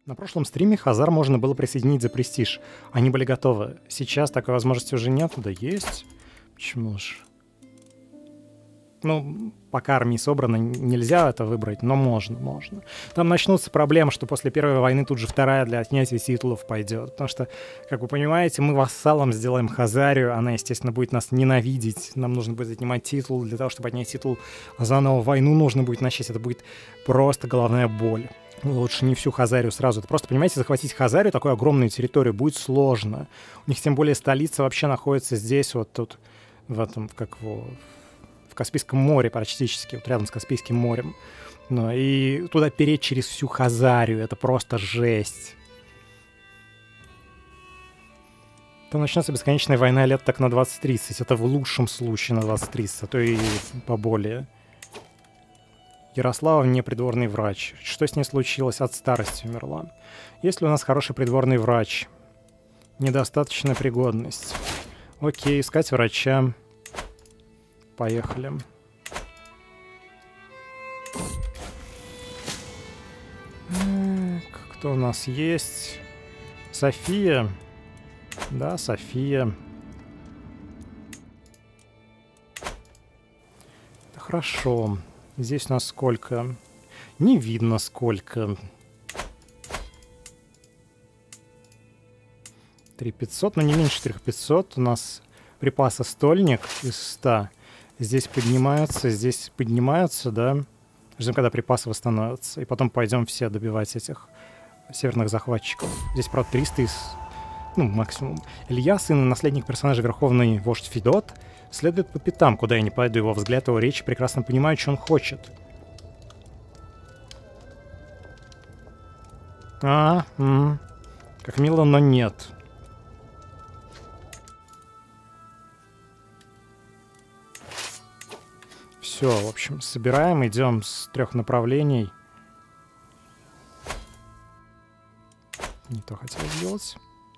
На прошлом стриме Хазар можно было присоединить за престиж. Они были готовы. Сейчас такой возможности уже нет. Да есть. Почему ж? Ну, пока армии собрано, нельзя это выбрать, но можно. Там начнутся проблемы, что после первой войны тут же вторая для отнятия титулов пойдет. Потому что, как вы понимаете, мы вассалом сделаем Хазарию. Она, естественно, будет нас ненавидеть. Нам нужно будет отнимать титул. Для того, чтобы отнять титул, заново войну нужно будет начать. Это будет просто головная боль. Лучше не всю Хазарию сразу. Это просто, понимаете, захватить Хазарию, такую огромную территорию, будет сложно. У них, тем более, столица вообще находится здесь, вот тут, в этом, как его... в Каспийском море практически, вот рядом с Каспийским морем. Ну, и туда переть через всю Хазарию, это просто жесть. Там начнется бесконечная война лет так на 20-30. Это в лучшем случае на 20-30, а то и поболее. Ярослава мне придворный врач. Что с ней случилось? От старости умерла. Есть ли у нас хороший придворный врач? Недостаточная пригодность. Окей, искать врача. Поехали. Кто у нас есть? София. Да, София. Это хорошо. Здесь у нас сколько? Не видно сколько. 3500, но не меньше 4500. У нас припасы стольник из 100. Здесь поднимаются, да. Ждем, когда припасы восстановятся. И потом пойдем все добивать этих северных захватчиков. Здесь, правда, 300 из... Ну, максимум. Илья, сын и наследник персонажа Верховный Вождь Федот, следует по пятам, куда я не пойду. Его взгляд, его речи прекрасно понимают, что он хочет. Как мило, но нет. Все, в общем, собираем, идем с 3 направлений. Не то хотел сделать.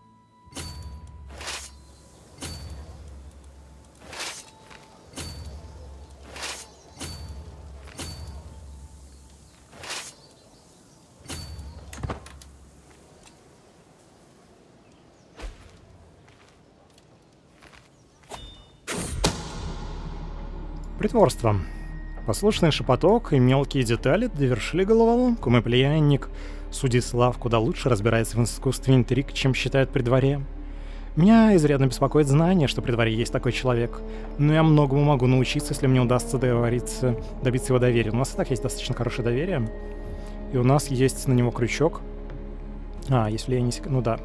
Притворство. Послушный шепоток и мелкие детали довершили головоломку. Мой племянник Судислав куда лучше разбирается в искусстве интриг, чем считают при дворе. Меня изрядно беспокоит знание, что при дворе есть такой человек. Но я многому могу научиться, если мне удастся добиться его доверия. У нас и так есть достаточно хорошее доверие. И у нас есть на него крючок. Если я не... Ну да.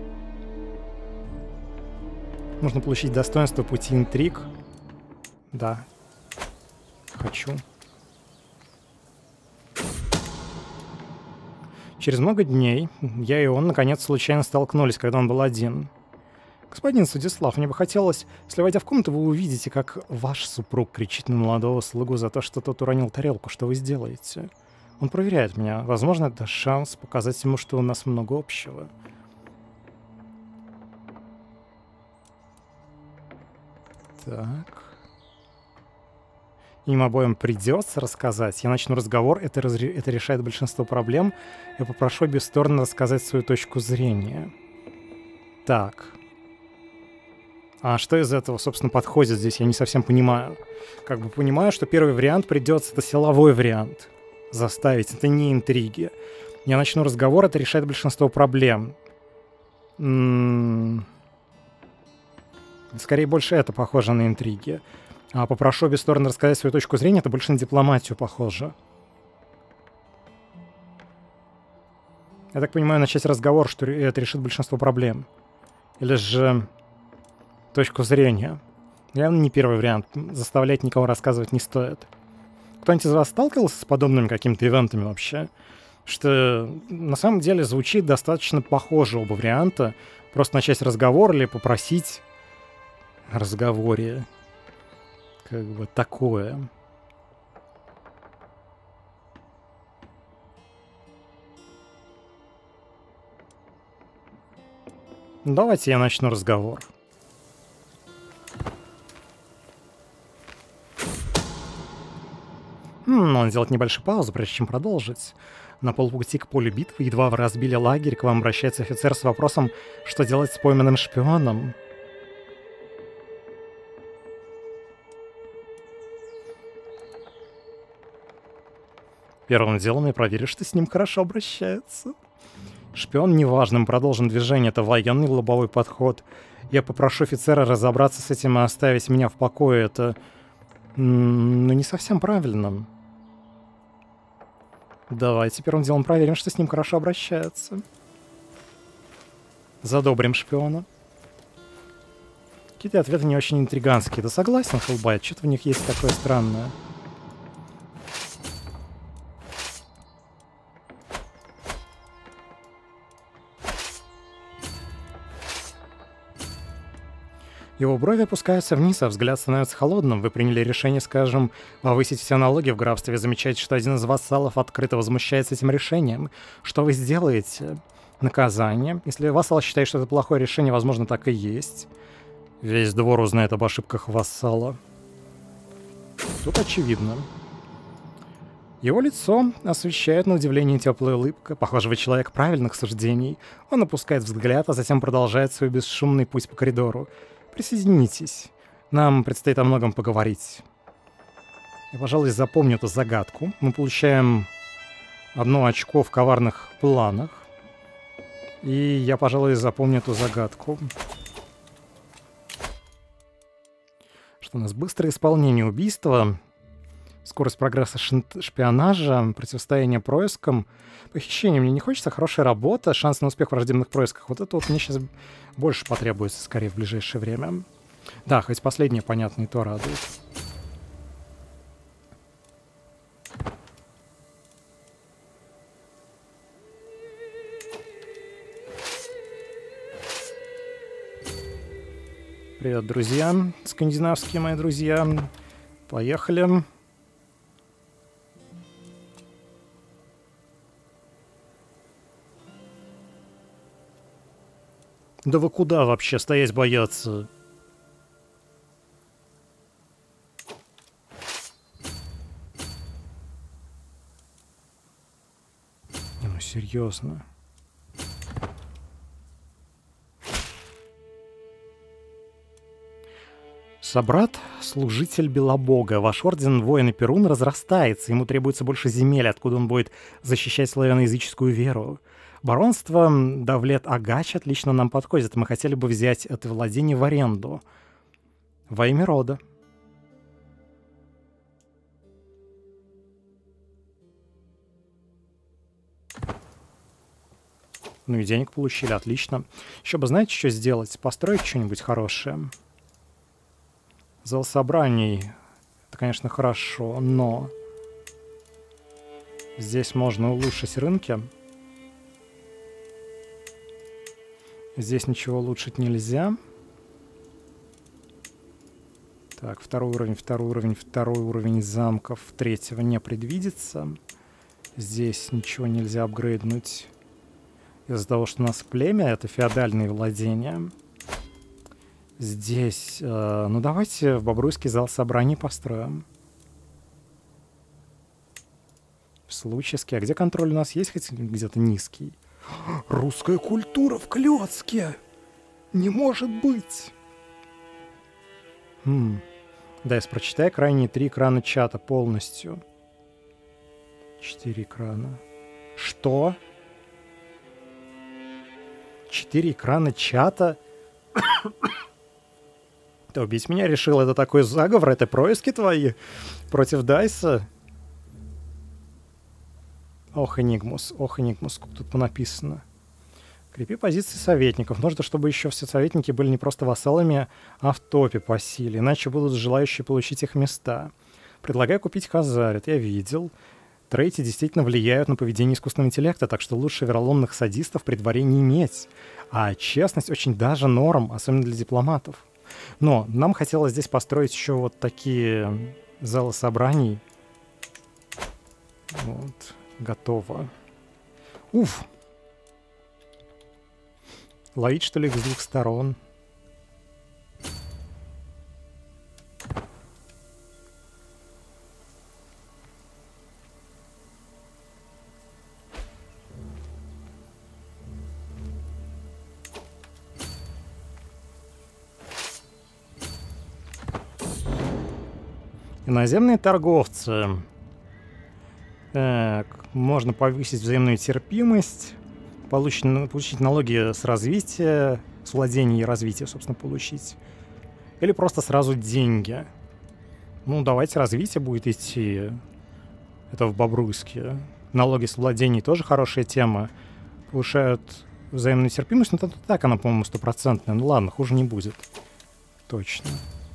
Нужно получить достоинство пути интриг. Да. Хочу. Через много дней я и он, наконец, случайно столкнулись, когда он был один. Господин Судислав, мне бы хотелось, если, войдя в комнату, вы увидите, как ваш супруг кричит на молодого слугу за то, что тот уронил тарелку. Что вы сделаете? Он проверяет меня. Возможно, это шанс показать ему, что у нас много общего. Так... Им обоим придется рассказать. Я начну разговор, это решает большинство проблем. Я попрошу обе стороны рассказать свою точку зрения. Так. А что из этого, собственно, подходит здесь? Я не совсем понимаю. Как бы понимаю, что первый вариант придется, это силовой вариант. Заставить, это не интриги. Я начну разговор, это решает большинство проблем. Скорее, больше это похоже на интриги. А попрошу обе стороны рассказать свою точку зрения, это больше на дипломатию похоже. Я так понимаю, начать разговор, что это решит большинство проблем. Или же точку зрения. Явно не первый вариант. Заставлять никого рассказывать не стоит. Кто-нибудь из вас сталкивался с подобными какими-то ивентами вообще? Что на самом деле звучит достаточно похоже оба варианта. Просто начать разговор или попросить о разговоре. Как бы такое. Давайте я начну разговор. Надо сделать небольшую паузу, прежде чем продолжить. На полпути к полю битвы, едва вы разбили лагерь, к вам обращается офицер с вопросом, что делать с пойманным шпионом. Первым делом я проверю, что с ним хорошо обращаются. Шпион неважным, продолжим движение, это военный лобовой подход. Я попрошу офицера разобраться с этим и оставить меня в покое. Это, ну, не совсем правильно. Давайте первым делом проверим, что с ним хорошо обращаются. Задобрим шпиона. Какие-то ответы не очень интриганские. Да согласен, Хеллбайт, что-то в них есть такое странное. Его брови опускаются вниз, а взгляд становится холодным. Вы приняли решение, скажем, повысить все налоги в графстве. Замечаете, что один из вассалов открыто возмущается этим решением. Что вы сделаете? Наказание. Если вассал считает, что это плохое решение, возможно, так и есть. Весь двор узнает об ошибках вассала. Тут очевидно. Его лицо освещает на удивление теплая улыбка. Похоже, вы человек правильных суждений. Он опускает взгляд, а затем продолжает свой бесшумный путь по коридору. Присоединитесь. Нам предстоит о многом поговорить. Я, пожалуй, запомню эту загадку. Мы получаем 1 очко в коварных планах. И я, пожалуй, запомню эту загадку. Что у нас? Быстрое исполнение убийства, скорость прогресса шпионажа, противостояние проискам, похищение. Мне не хочется, хорошая работа, шанс на успех в враждебных происках. Вот это вот мне сейчас больше потребуется, скорее, в ближайшее время. Да, хоть последнее, понятно, и то радует. Привет, друзья, скандинавские мои друзья. Поехали. Да вы куда вообще стоять бояться? Ну, серьезно. Собрат, служитель Белобога, ваш орден воин и Перун разрастается, ему требуется больше земель, откуда он будет защищать славяноязыческую веру. Баронство Давлет-Агач отлично нам подходит, мы хотели бы взять это владение в аренду. Во имя рода. Ну и денег получили, отлично. Еще бы знаете, что сделать? Построить что-нибудь хорошее. Зал собраний. Это, конечно, хорошо, но... Здесь можно улучшить рынки. Здесь ничего улучшить нельзя. Так, 2-й уровень, 2-й уровень, 2-й уровень замков. 3-го не предвидится. Здесь ничего нельзя апгрейднуть. Из-за того, что у нас племя, это феодальные владения. Здесь... ну, давайте в Бобруйский зал собраний построим. Случайски. А где контроль у нас есть? Хоть где-то низкий. Русская культура в Клёцке! Не может быть! Да, прочитай крайние 3 экрана чата полностью. 4 экрана. Что? 4 экрана чата? Ты убить меня решил? Это такой заговор? Это происки твои против Дайса? Ох, Энигмус, сколько тут понаписано. Крепи позиции советников. Нужно, чтобы еще все советники были не просто вассалами, а в топе по силе. Иначе будут желающие получить их места. Предлагаю купить Хазарит. Я видел. Трейти действительно влияют на поведение искусственного интеллекта, так что лучше вероломных садистов при дворе не иметь. А честность очень даже норм, особенно для дипломатов. Но нам хотелось здесь построить еще вот такие залы собраний. Вот, готово. Уф! Ловить, что ли, их с 2 сторон. Иноземные торговцы. Так, можно повысить взаимную терпимость, получить налоги с развития, с владения и развития, собственно, получить. Или просто сразу деньги. Ну, давайте развитие будет идти. Это в Бобруйске. Налоги с владений тоже хорошая тема. Повышают взаимную терпимость, но так она, по-моему, 100%. Ну ладно, хуже не будет. Точно.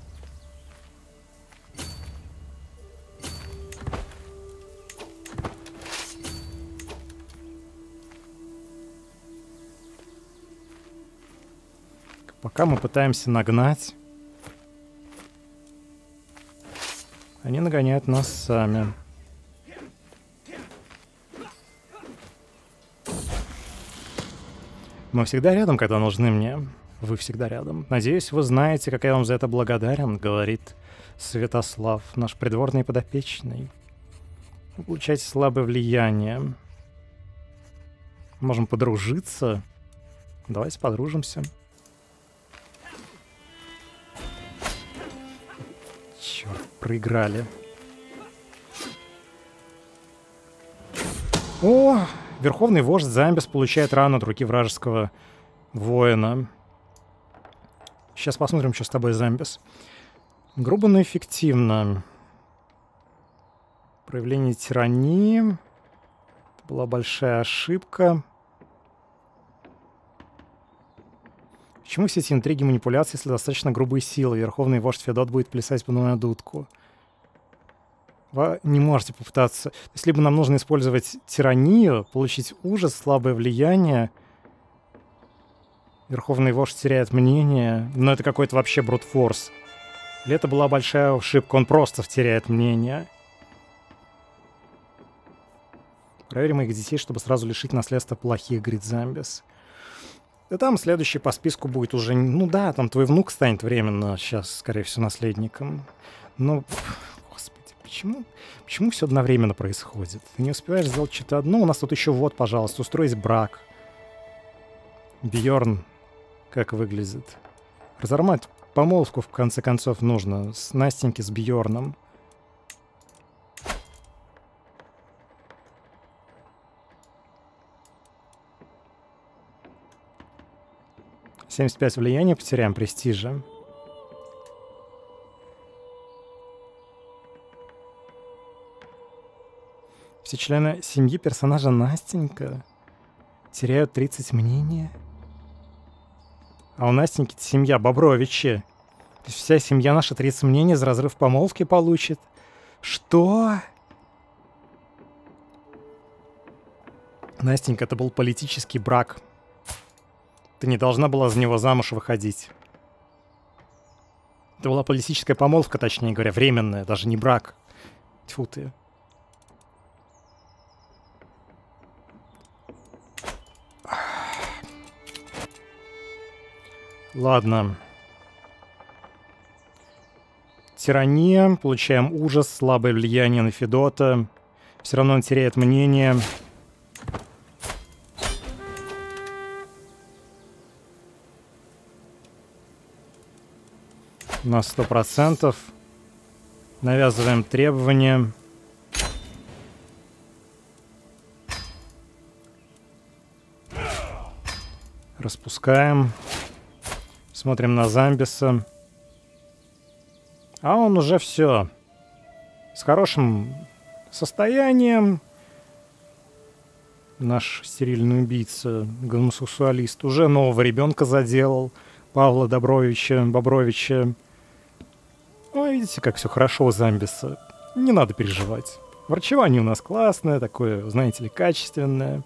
Пока мы пытаемся нагнать, они нагоняют нас сами. Мы всегда рядом, когда нужны мне. Вы всегда рядом. Надеюсь, вы знаете, как я вам за это благодарен, говорит Святослав, наш придворный подопечный. Вы получаете слабое влияние. Можем подружиться. Давайте подружимся. Черт, проиграли. О, верховный вождь Замбис получает рану от руки вражеского воина. Сейчас посмотрим, что с тобой, Замбис. Грубо, но эффективно. Проявление тирании. Это была большая ошибка. Почему все эти интриги и манипуляции, если достаточно грубые силы? Верховный вождь Федот будет плясать по на дудку. Вы не можете попытаться... То есть либо нам нужно использовать тиранию, получить ужас, слабое влияние. Верховный вождь теряет мнение. Но это какой-то вообще брутфорс. Или это была большая ошибка, он просто теряет мнение. Проверим их детей, чтобы сразу лишить наследства плохих, говорит Замбис. Да там следующий по списку будет уже... Ну да, там твой внук станет временно сейчас, скорее всего, наследником. Но, господи, почему все одновременно происходит? Ты не успеваешь сделать что-то одно. У нас тут еще вот, пожалуйста, устроить брак. Бьорн, как выглядит? Разорвать помолвку, в конце концов, нужно. С Настеньки, с Бьорном. — 75 влияния потеряем, престижа. Все члены семьи персонажа Настенька теряют 30 мнения. А у Настеньки семья Бобровичи. То есть вся семья наша 30 мнений за разрыв помолвки получит. Что? Настенька, это был политический брак. Ты не должна была за него замуж выходить. Это была политическая помолвка, точнее говоря, временная, даже не брак. Тьфу ты. Ладно. Тирания. Получаем ужас, слабое влияние на Федота. Все равно он теряет мнение. На 100%. Навязываем требования. Распускаем. Смотрим на Замбиса. А он уже все. С хорошим состоянием. Наш стерильный убийца, гомосексуалист, уже нового ребенка заделал. Павла Бобровича. Ой, видите, как все хорошо у Замбиса. Не надо переживать. Врачевание у нас классное, такое, знаете ли, качественное.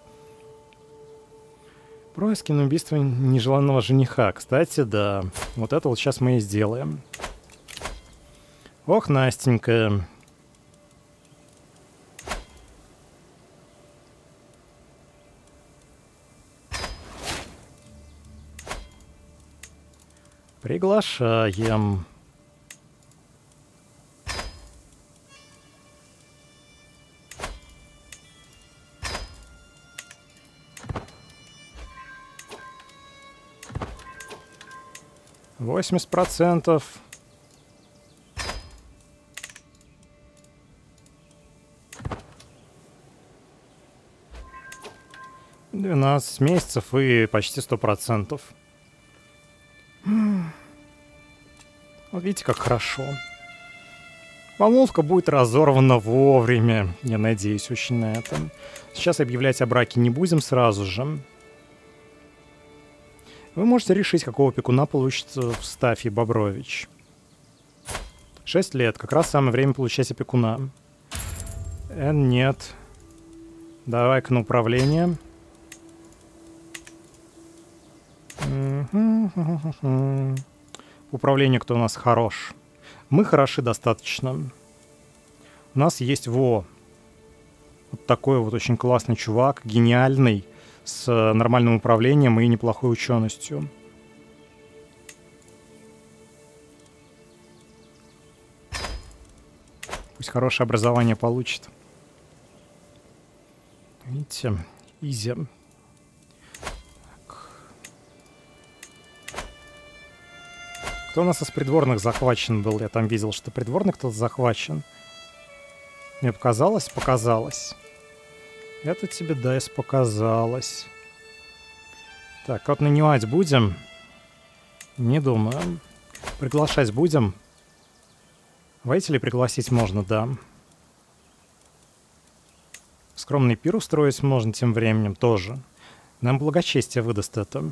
Происки на убийство нежеланного жениха. Кстати, да. Вот это вот сейчас мы и сделаем. Ох, Настенька. Приглашаем. %80. 12 месяцев и почти 100%. Вот видите, как хорошо. Помолвка будет разорвана вовремя. Я надеюсь очень на это. Сейчас объявлять о браке не будем сразу же. Вы можете решить, какого опекуна получит Встафий Бобрович. 6 лет. Как раз самое время получать опекуна. Нет. Давай-ка на управление. Управление кто у нас хорош? Мы хороши достаточно. У нас есть вот такой вот очень классный чувак, гениальный, с нормальным управлением и неплохой ученостью. Пусть хорошее образование получит. Видите, изи. Кто у нас из придворных захвачен был? Я там видел, что придворный кто-то захвачен. Мне показалось? Показалось. Это тебе, да, показалось. Так, вот нанимать будем? Не думаю. Приглашать будем? Воителей пригласить можно, да. Скромный пир устроить можно тем временем тоже. Нам благочестие выдаст это.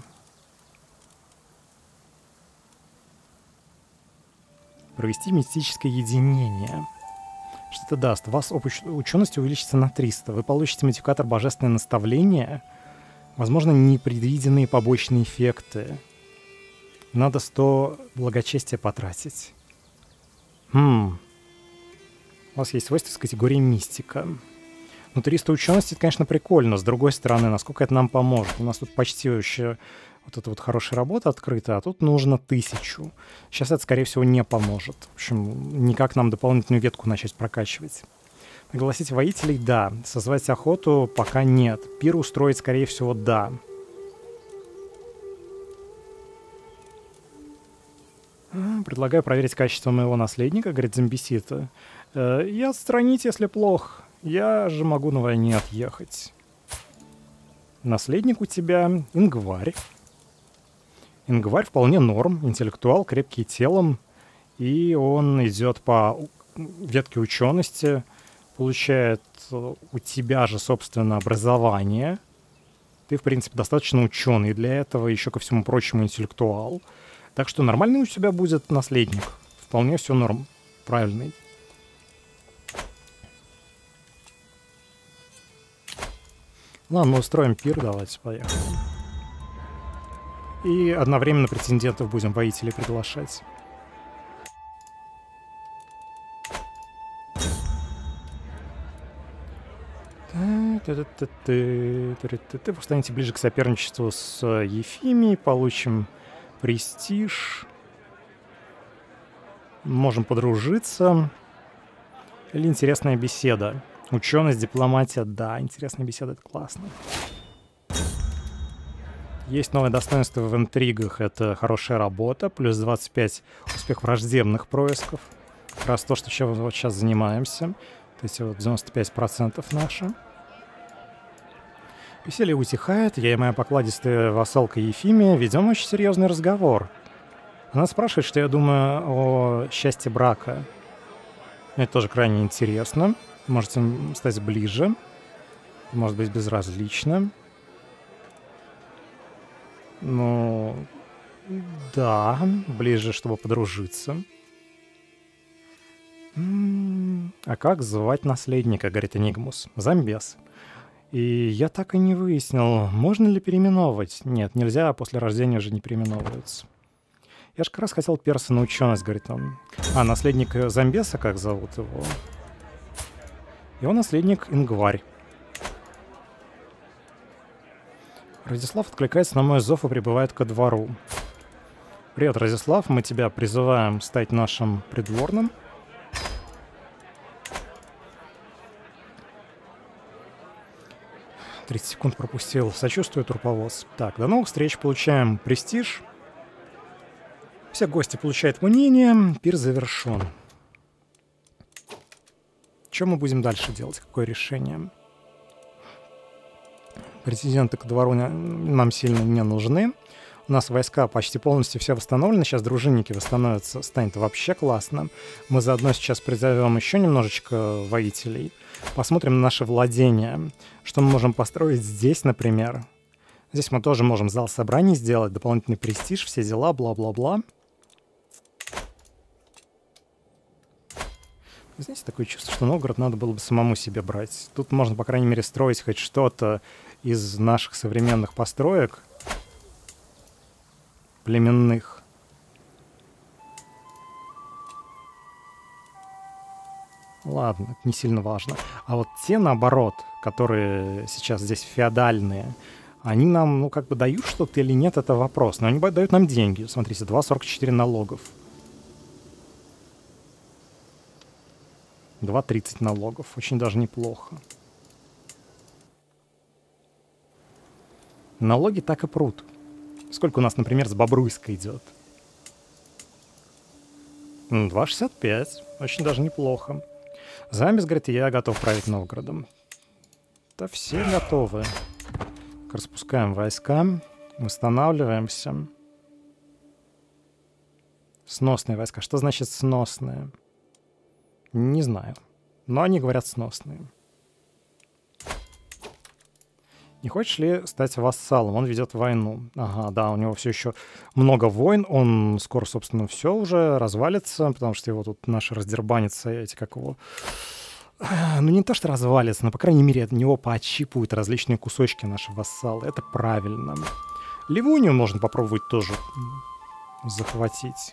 Провести мистическое единение. Что это даст? У вас ученость увеличится на 300. Вы получите модификатор божественное наставление. Возможно, непредвиденные побочные эффекты. Надо 100 благочестия потратить. У вас есть свойства с категорией мистика. Ну, 300 учености, это, конечно, прикольно. С другой стороны, насколько это нам поможет? У нас тут почти вообще вот эта вот хорошая работа открыта, а тут нужно 1000. Сейчас это, скорее всего, не поможет. В общем, никак нам дополнительную ветку начать прокачивать. Пригласить воителей — да. Созвать охоту — пока нет. Пир устроить, скорее всего, да. Предлагаю проверить качество моего наследника, говорит Зомбисита. И отстранить, если плохо. Я же могу на войне отъехать. Наследник у тебя Ингварь. Ингварь вполне норм, интеллектуал, крепкий телом. И он идет по ветке учености, получает у тебя же, собственно, образование. Ты, в принципе, достаточно ученый для этого, еще ко всему прочему интеллектуал. Так что нормальный у тебя будет наследник. Вполне все норм, правильный. Ладно, мы устроим пир, давайте, поехали. И одновременно претендентов будем воителей приглашать. Вы станете ближе к соперничеству с Ефимией, получим престиж. Можем подружиться. Или интересная беседа. Ученость, дипломатия, да, интересная беседа, это классно. Есть новое достоинство в интригах, это хорошая работа, плюс 25 успех враждебных происков. Как раз то, что чем вот сейчас занимаемся. Эти вот 95% наши. Веселье утихает, я и моя покладистая вассалка Ефимия ведем очень серьезный разговор. Она спрашивает, что я думаю о счастье брака. Мне это тоже крайне интересно. Можете стать ближе, может быть, безразлично. Ну, да, ближе, чтобы подружиться. А как звать наследника, говорит Энигмус? Замбес. И я так и не выяснил, можно ли переименовывать. Нет, нельзя, после рождения уже не переименовываются. Я же как раз хотел перса на ученость, говорит он. А наследник Замбеса, как зовут его? Его наследник Ингварь. Радислав откликается на мой зов и прибывает ко двору. Привет, Радислав, мы тебя призываем стать нашим придворным. — 30 секунд пропустил. Сочувствую, турповоз. Так, до новых встреч. Получаем престиж. Все гости получают мнение. Пир завершен. Что мы будем дальше делать? Какое решение? Претенденты к двору нам сильно не нужны. У нас войска почти полностью все восстановлены. Сейчас дружинники восстановятся, станет вообще классно. Мы заодно сейчас призовем еще немножечко воителей. Посмотрим на наши владения. Что мы можем построить здесь, например. Здесь мы тоже можем зал собраний сделать, дополнительный престиж, все дела, бла-бла-бла. Знаете, такое чувство, что Новгород надо было бы самому себе брать. Тут можно, по крайней мере, строить хоть что-то из наших современных построек. Племенных. Ладно, это не сильно важно. А вот те, наоборот, которые сейчас здесь феодальные, они нам, ну, как бы дают что-то или нет, это вопрос. Но они дают нам деньги. Смотрите, 2,44 налогов. 2,30 налогов. Очень даже неплохо. Налоги так и прут. Сколько у нас, например, с Бобруйска идет? 2,65. Очень даже неплохо. Замес говорит, я готов править Новгородом. Да все готовы. Распускаем войска. Восстанавливаемся. Сносные войска. Что значит сносные? Не знаю. Но они говорят сносные. Не хочешь ли стать вассалом? Он ведет войну. Ага, да, у него все еще много войн. Он скоро, собственно, все уже развалится, потому что его тут наши раздербанятся, эти как его... Ну, не то, что развалится, но, по крайней мере, от него поотщипывают различные кусочки наши вассалы. Это правильно. Ливонию можно попробовать тоже захватить.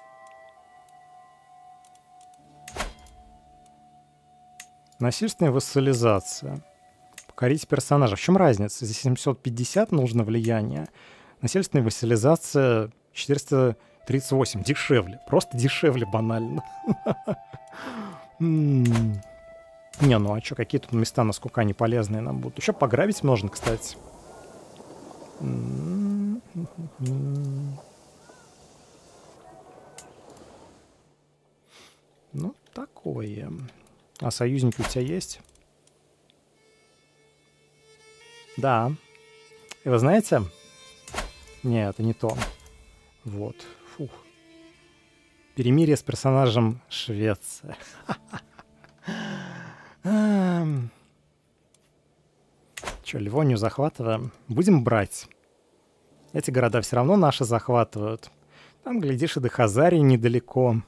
Насильственная вассализация. Покорить персонажа. В чем разница? Здесь 750 нужно влияние. Насильственная вассализация 438. Дешевле. Просто дешевле банально. Не, ну а что, какие тут места, насколько они полезные нам будут? Еще пограбить можно, кстати. Ну, такое. А союзники у тебя есть? Да. И вы знаете? Не, это не то. Вот. Фух. Перемирие с персонажем Швеция. Че, Ливонию захватываем? Будем брать. Эти города все равно наши захватывают. Там, глядишь, и до Хазарии недалеко.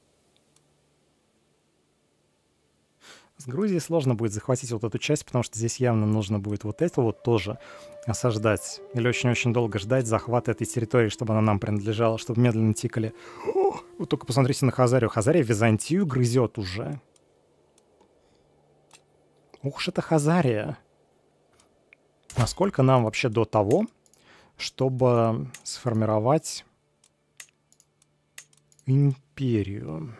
С Грузией сложно будет захватить вот эту часть, потому что здесь явно нужно будет вот это вот тоже осаждать. Или очень-очень долго ждать захвата этой территории, чтобы она нам принадлежала, чтобы медленно тикали. О, вы только посмотрите на Хазарию. Хазария Византию грызет уже. Ух уж это Хазария. Насколько нам вообще до того, чтобы сформировать империю?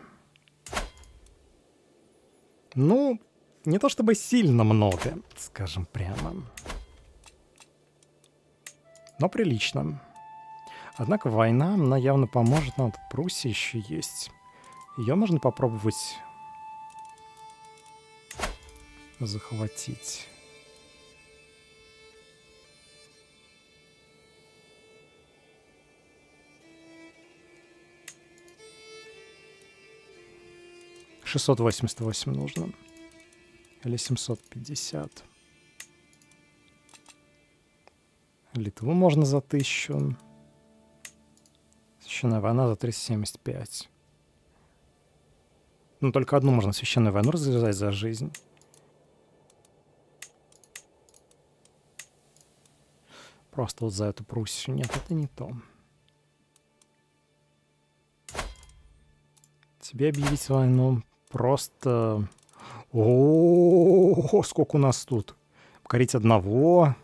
Ну, не то чтобы сильно много, скажем прямо. Но прилично. Однако война, она явно поможет нам. Тут Пруссия еще есть. Ее можно попробовать захватить. $688 нужно. Или 750. Литву можно за 1000. Священная война за 375. Ну, только одну можно священную войну развязать за жизнь. Просто вот за эту Пруссию. Нет, это не то. Тебе объявить войну просто... О, сколько у нас тут. Покорить одного.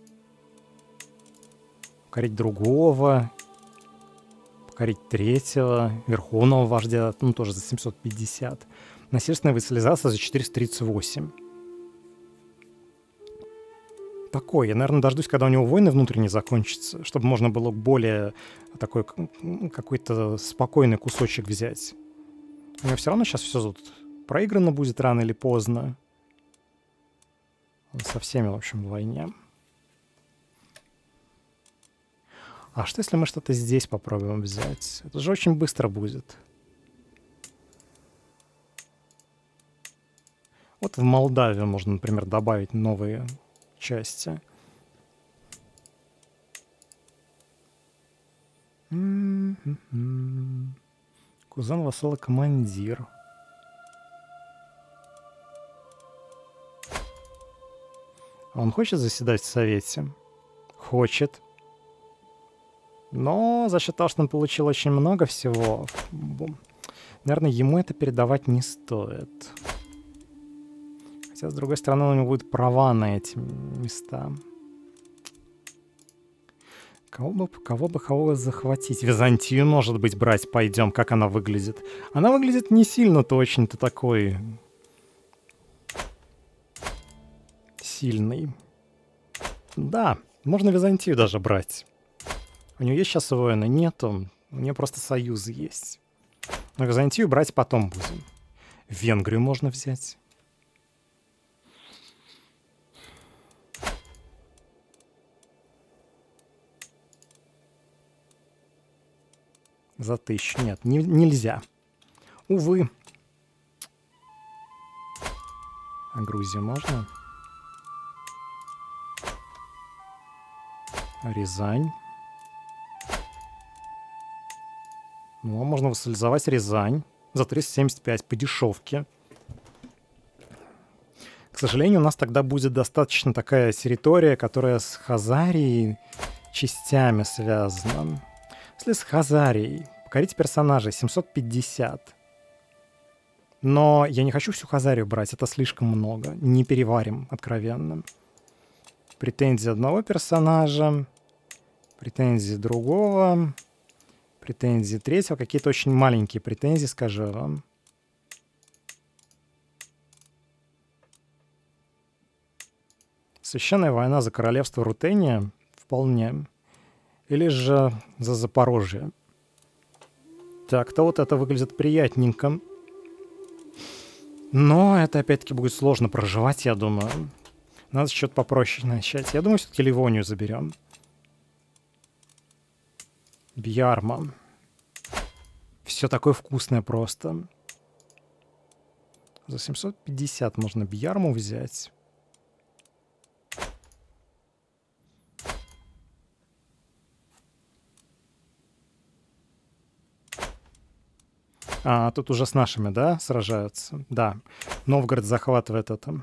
Покорить другого. Покорить третьего. Верховного вождя. Ну, тоже за 750. Насильственная вассализация за 438. Такой. Я, наверное, дождусь, когда у него войны внутренние закончатся, чтобы можно было более такой какой-то спокойный кусочек взять. У него все равно сейчас все тут проиграно будет рано или поздно. Он со всеми, в общем, в войне. А что, если мы что-то здесь попробуем взять? Это же очень быстро будет. Вот в Молдавию можно, например, добавить новые части. Кузен вассала командир. А он хочет заседать в совете? Хочет. Но за счет того, что он получил очень много всего, наверное, ему это передавать не стоит. Хотя, с другой стороны, у него будут права на эти места. Кого бы захватить? Византию, может быть, брать пойдем. Как она выглядит? Она выглядит не сильно-то очень-то такой... сильный. Да, можно Византию даже брать. У нее есть сейчас воины? Нету. У нее просто союзы есть. Но Византию брать потом будем. Венгрию можно взять. За 1000. Нет, нельзя. Увы. А Грузию можно? Рязань. Ну, можно вассализовать Рязань за 375 по дешевке. К сожалению, у нас тогда будет достаточно такая территория, которая с Хазарией частями связана. Если с Хазарией покорить персонажей 750. Но я не хочу всю Хазарию брать, это слишком много. Не переварим, откровенно. Претензии одного персонажа, претензии другого, претензии третьего. Какие-то очень маленькие претензии, скажу вам. Священная война за королевство Рутения вполне. Или же за Запорожье. Так-то вот это выглядит приятненько. Но это опять-таки будет сложно проживать, я думаю. Надо что-то попроще начать. Я думаю, все-таки Ливонию заберем. Бьярма. Все такое вкусное просто. За 750 можно Бьярму взять. А, тут уже с нашими, да, сражаются? Да. Новгород захватывает это.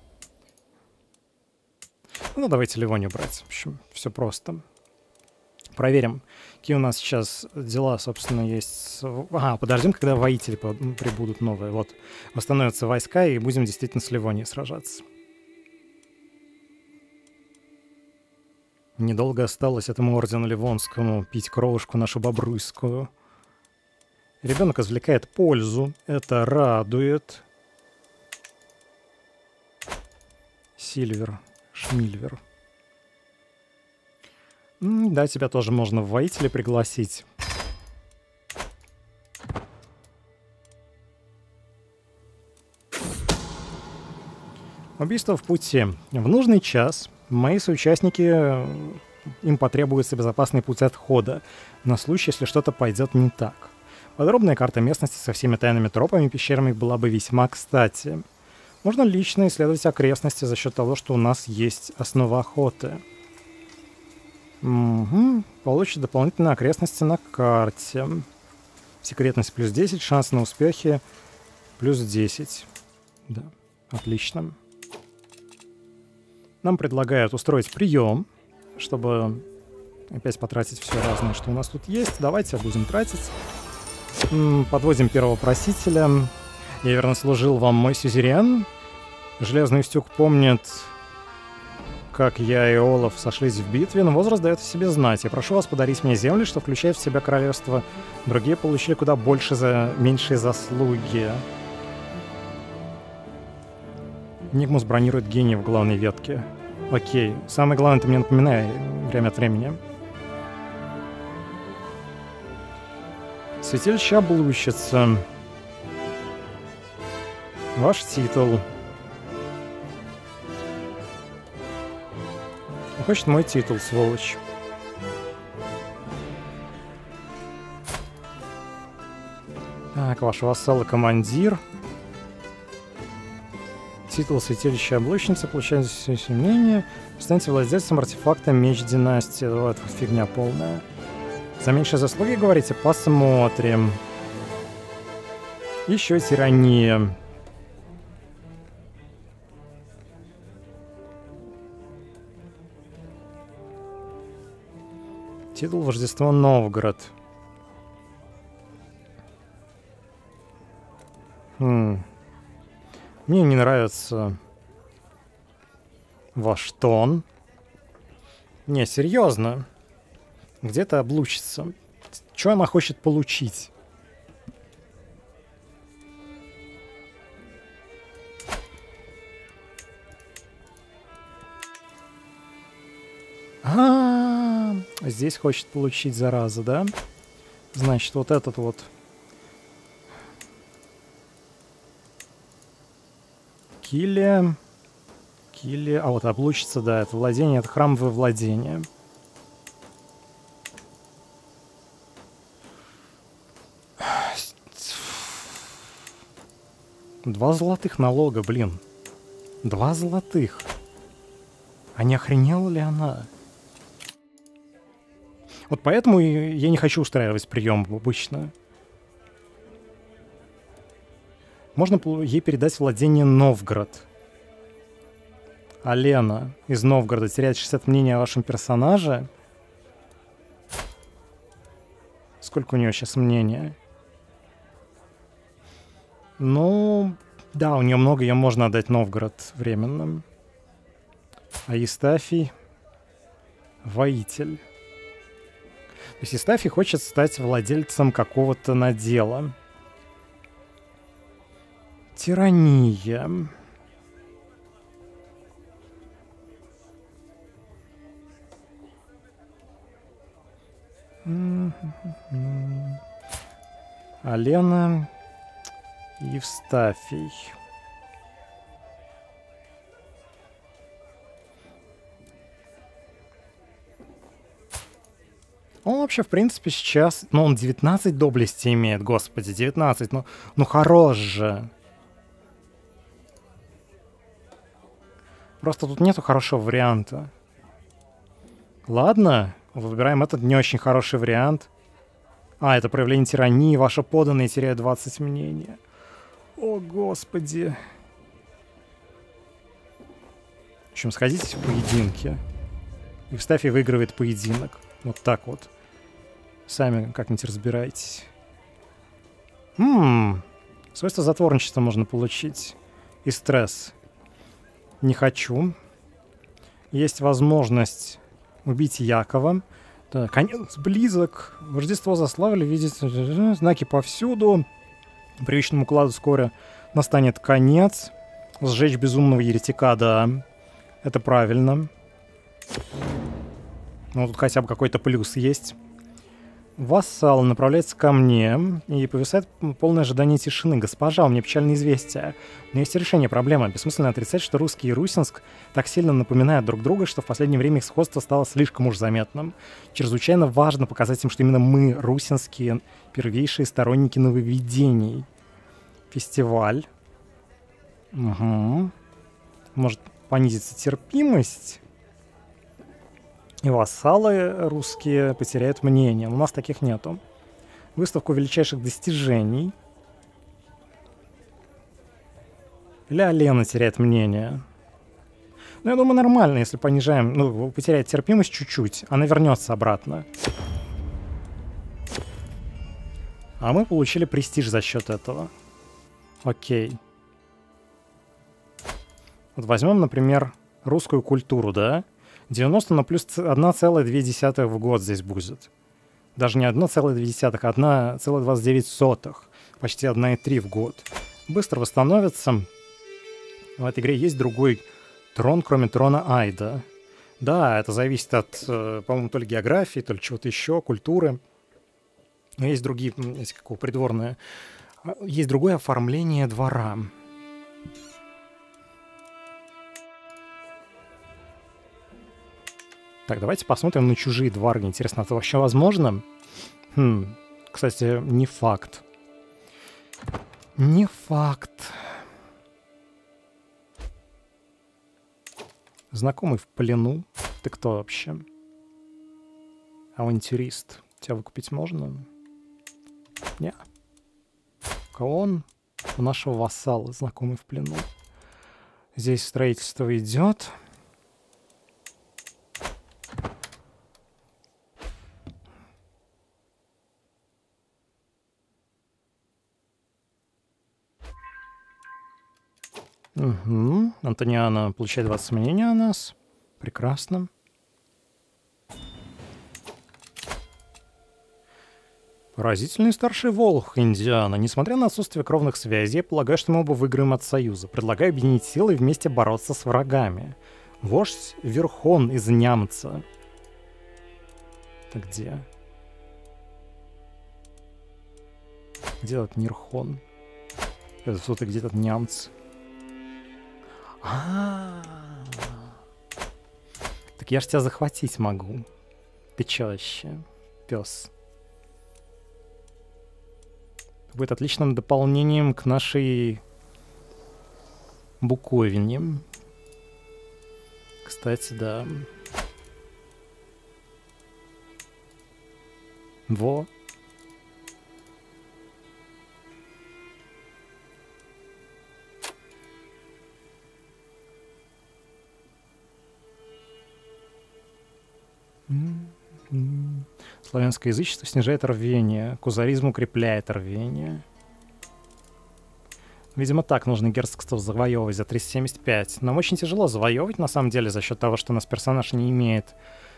Ну, давайте Ливонию брать. В общем, все просто. Проверим, какие у нас сейчас дела, собственно, есть. Ага, подождем, когда воители прибудут новые. Вот, восстановятся войска, и будем действительно с Ливонией сражаться. Недолго осталось этому ордену Ливонскому пить кровушку нашу бобруйскую. Ребенок извлекает пользу. Это радует. Сильвер. Шмильвер. Да, тебя тоже можно в воители пригласить. Убийство в пути. В нужный час мои соучастники, им потребуется безопасный путь отхода, на случай, если что-то пойдет не так. Подробная карта местности со всеми тайными тропами и пещерами была бы весьма кстати. Можно лично исследовать окрестности за счет того, что у нас есть основа охоты. Угу. Получить дополнительные окрестности на карте. Секретность плюс 10, шанс на успехи плюс 10. Да, отлично. Нам предлагают устроить прием, чтобы опять потратить все разное, что у нас тут есть. Давайте будем тратить. Подводим первого просителя. Я верно служил вам, мой сюзерен. Железный Устюг помнит, как я и Олаф сошлись в битве, но возраст дает о себе знать. Я прошу вас подарить мне земли, что включает в себя королевство. Другие получили куда больше за меньшие заслуги. Нигмус бронирует гений в главной ветке. Окей. Самое главное, ты мне напоминай время от времени. Святилище облущится. Ваш титул. Хочет мой титул, сволочь. Так, ваш вассал и командир. Титул святилища облучницы, получаете все мнение. Станьте владельцем артефакта Меч Династии. Вот фигня полная. За меньшие заслуги, говорите? Посмотрим. Еще тирания. Титул Вождества Новгород. Мне не нравится ваш тон. Не, серьезно. Где-то облучится. Что она хочет получить? Здесь хочет получить, зараза, да? Значит, вот этот вот. Килли. А вот облучится, да, это владение, это храмовое владение. Два золотых налога, блин. 2 золотых. А не охренела ли она? Вот поэтому я не хочу устраивать прием обычно. Можно ей передать владение Новгород. Алена из Новгорода теряет 60 мнений о вашем персонаже. Сколько у нее сейчас мнения? Ну, да, у нее много, ее можно отдать Новгород временным. А Евстафий — воитель. То есть Евстафий хочет стать владельцем какого-то надела. Тирания. Алена, Евстафий. Он вообще, в принципе, сейчас... Ну, он 19 доблести имеет, господи, 19. Ну хорош же. Просто тут нету хорошего варианта. Ладно, выбираем этот не очень хороший вариант. Это проявление тирании. Ваши подданные теряют 20 мнений. О, господи. В общем, сходите в поединки. Евстафий выигрывает поединок. Вот так вот. Сами как-нибудь разбирайтесь. Свойство затворничества можно получить. И стресс. Не хочу. Есть возможность убить Якова. Так, конец близок. Рождество заславили, видите, знаки повсюду. Привычному укладу скоро настанет конец. Сжечь безумного еретика, да. Это правильно. Ну, тут хотя бы какой-то плюс есть. Вассал направляется ко мне и повисает полное ожидание тишины. Госпожа, у меня печальное известие. Но есть решение проблемы. Бессмысленно отрицать, что русский и Русинск так сильно напоминают друг друга, что в последнее время их сходство стало слишком уж заметным. Чрезвычайно важно показать им, что именно мы, русинские, первейшие сторонники нововведений. Фестиваль. Угу. Может понизиться терпимость. И вассалы русские потеряют мнение. У нас таких нету. Выставку величайших достижений. Или Алена теряет мнение. Ну, я думаю, нормально, если понижаем... Ну, потеряет терпимость чуть-чуть. Она вернется обратно. А мы получили престиж за счет этого. Окей. Вот возьмем, например, русскую культуру, да? 90 на плюс 1,2 в год здесь будет. Даже не 1,2, а 1,29. Почти 1,3 в год. Быстро восстановится. В этой игре есть другой трон, кроме трона Айда. Да, это зависит от, по-моему, то ли географии, то ли чего-то еще, культуры. Но есть другие, есть какое придворное. Есть другое оформление двора. Так, давайте посмотрим на чужие дворы. Интересно, это вообще возможно? Кстати, не факт. Не факт. Знакомый в плену. Ты кто вообще? Авантюрист. Тебя выкупить можно? Не. Кого он? У нашего вассала, знакомый в плену. Здесь строительство идет. Угу. Антониана получает 20 мнений о нас. Прекрасно. Поразительный старший волк Индиана. Несмотря на отсутствие кровных связей, я полагаю, что мы оба выиграем от Союза. Предлагаю объединить силы и вместе бороться с врагами. Вождь Верхон из Нямца. Так где? Где этот Нирхон? Это кто-то где-то Нямц. Так я ж тебя захватить могу. Ты чё вообще, пес? Будет отличным дополнением к нашей буковине. Кстати, да. Во. Славянское язычество снижает рвение, кузаризм укрепляет рвение. Видимо, так нужно герцогство завоевывать за 375. Нам очень тяжело завоевывать, на самом деле, за счет того, что у нас персонаж не имеет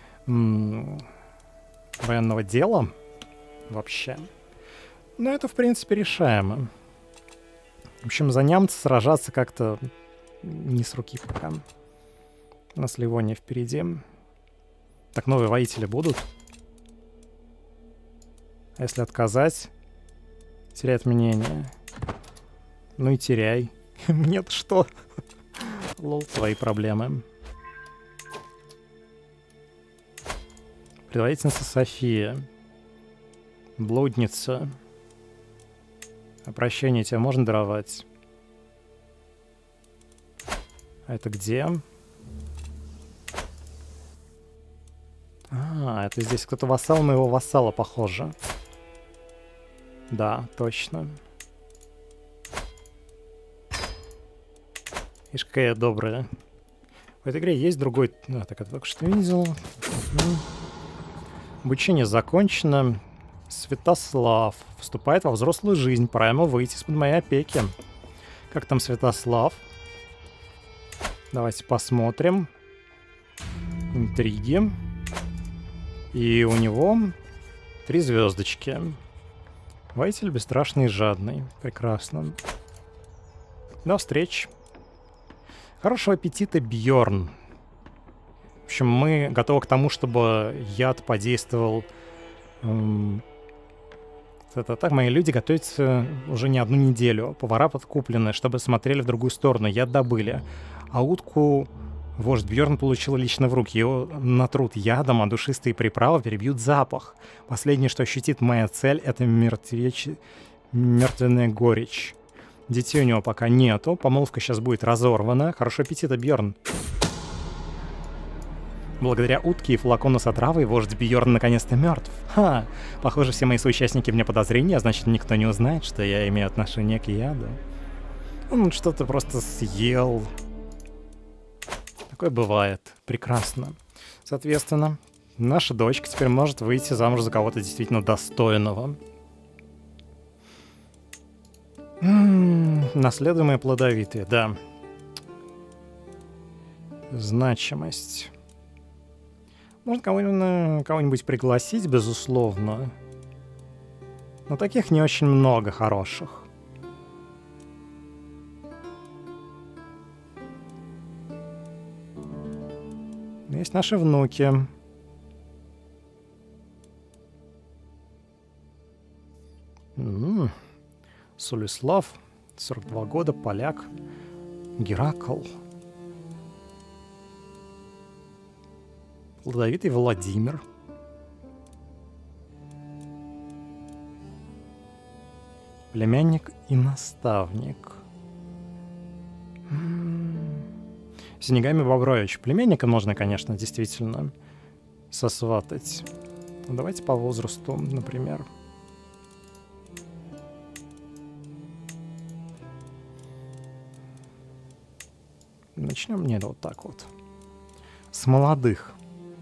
военного дела вообще. Но это, в принципе, решаемо. В общем, за нямца сражаться как-то не с руки пока. У нас Ливония впереди. Так, новые воители будут? А если отказать? Теряет мнение. Ну и теряй. Мне-то что? Лол, твои проблемы. Предводительница София. Блудница. А прощение тебе можно даровать? А это где? А, это здесь кто-то вассал моего вассала, похоже. Да, точно. Видишь, какая я добрая. В этой игре есть другой... А, так, это только что видел. Обучение закончено. Святослав вступает во взрослую жизнь. Пора ему выйти из-под моей опеки. Как там Святослав? Давайте посмотрим. Интриги. И у него 3 звездочки. Воитель бесстрашный и жадный. Прекрасно. До встречи. Хорошего аппетита, Бьорн. В общем, мы готовы к тому, чтобы яд подействовал. Так, мои люди готовятся уже не 1 неделю. Повара подкуплены, чтобы смотрели в другую сторону. Яд добыли. А утку вождь Бьорн получил лично в руки. Его натрут ядом, а душистые приправы перебьют запах. Последнее, что ощутит моя цель, это мертвенная горечь. Детей у него пока нету. Помолвка сейчас будет разорвана. Хорошего аппетита, Бьорн. Благодаря утке и флакону с отравой вождь Бьорн наконец-то мертв. Ха! Похоже, все мои соучастники вне подозрения, а значит, никто не узнает, что я имею отношение к яду. Он что-то просто съел. Такое бывает. Прекрасно. Соответственно, наша дочка теперь может выйти замуж за кого-то действительно достойного. Наследуемые плодовитые, да. Значимость. Можно кого-нибудь пригласить, безусловно. Но таких не очень много хороших. Есть наши внуки. Сулислав, 42 года, поляк. Геракл. Плодовитый Владимир. Племянник и наставник. Синегами Бобрович. Племянника можно, конечно, действительно сосватать. Давайте по возрасту, например. Начнем, нет, вот так вот. С молодых.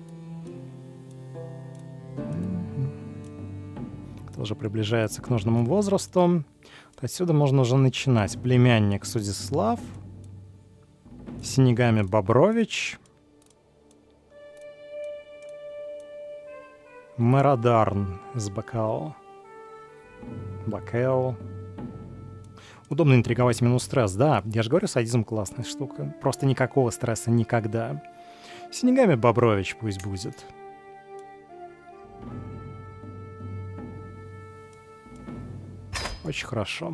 Кто уже приближается к нужному возрасту. Отсюда можно уже начинать. Племянник Судислав. Синегами Бобрович. Мерадарн из Бакао. Бакео. Удобно интриговать минус стресс. Да, я же говорю, садизм классная штука. Просто никакого стресса никогда. Синегами Бобрович пусть будет. Очень хорошо.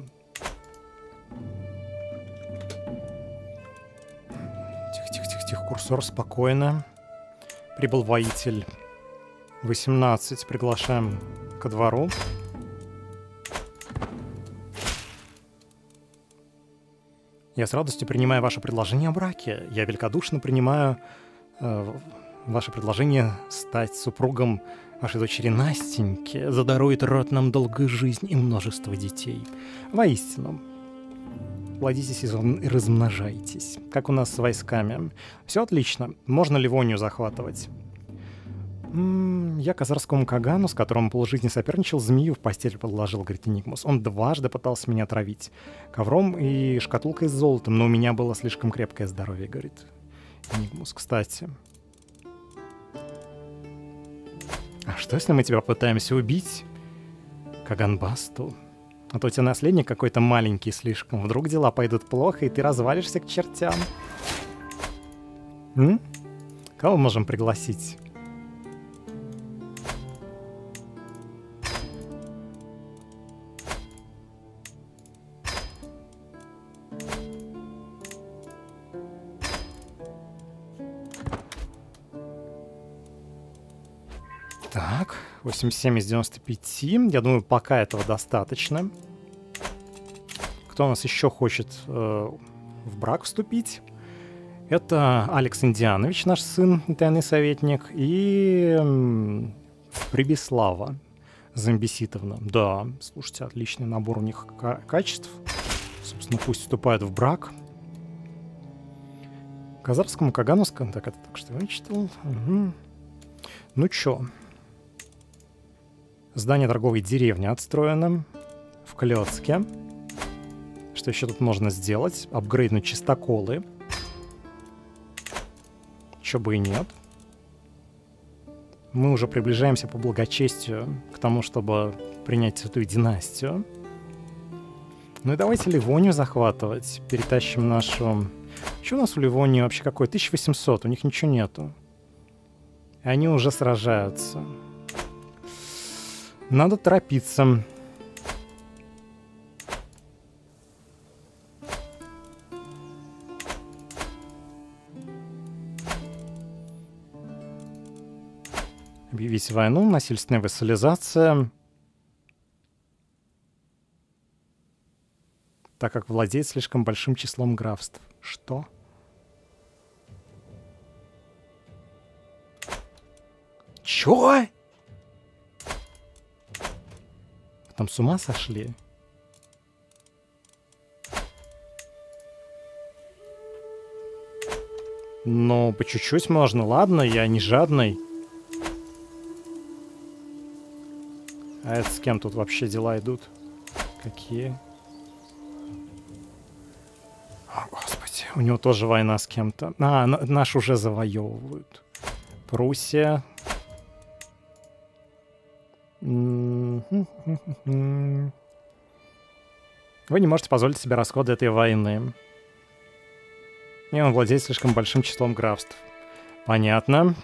Тихо-тихо-тихо-тихо. Курсор, спокойно. Прибыл воитель. 18. Приглашаем ко двору. Я с радостью принимаю ваше предложение о браке. Я великодушно принимаю ваше предложение стать супругом вашей дочери Настеньки. Задарует род нам долгую жизнь и множество детей. Воистину. Плодитесь и размножайтесь. Как у нас с войсками. Все отлично. Можно Ливонию захватывать. Я казарскому Кагану, с которым полжизни соперничал, змею в постель подложил, говорит Энигмус. Он дважды пытался меня отравить. Ковром и шкатулкой с золотом, но у меня было слишком крепкое здоровье, говорит Энигмус. Кстати. А что, если мы тебя пытаемся убить? Каган Басту. А то у тебя наследник какой-то маленький слишком. Вдруг дела пойдут плохо, и ты развалишься к чертям. Кого можем пригласить? Так, 87 из 95. Я думаю, пока этого достаточно. Кто у нас еще хочет в брак вступить? Это Алекс Индианович, наш сын, тайный советник, и Прибислава Замбеситовна. Да, слушайте, отличный набор у них качеств. Собственно, пусть вступают в брак. Казарскому Кагановскому, так это только что вычитал. Угу. Ну чё? Здание торговой деревни отстроено в Клёцке. Что еще тут можно сделать? Апгрейднуть чистоколы. Чё бы и нет. Мы уже приближаемся по благочестию к тому, чтобы принять Святую Династию. Ну и давайте Ливонию захватывать. Перетащим нашу... Что у нас в Ливонии вообще какой? 1800, у них ничего нету. И они уже сражаются. Надо торопиться. Объявить войну, насильственная вассализация. Так как владеет слишком большим числом графств. Что? Чё? Там с ума сошли? Ну, по чуть-чуть можно, ладно, я не жадный. А это с кем тут вообще дела идут? Какие? О, Господи, у него тоже война с кем-то. А, наш уже завоевывают. Пруссия. Вы не можете позволить себе расходы этой войны. И он владеет слишком большим числом графств. Понятно.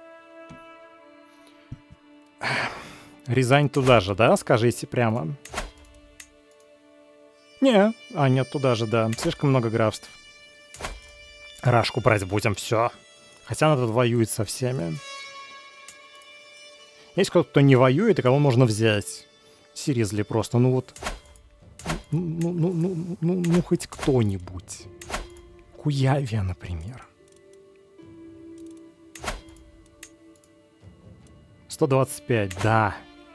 Рязань туда же, да? Скажите прямо. Не, нет, туда же, да. Слишком много графств. Рашку брать будем, все. Хотя она тут воюет со всеми. Есть кто-то, кто не воюет, и кого можно взять. Серьезно просто, ну вот. Ну, хоть кто-нибудь. Куявия, например. 125, да.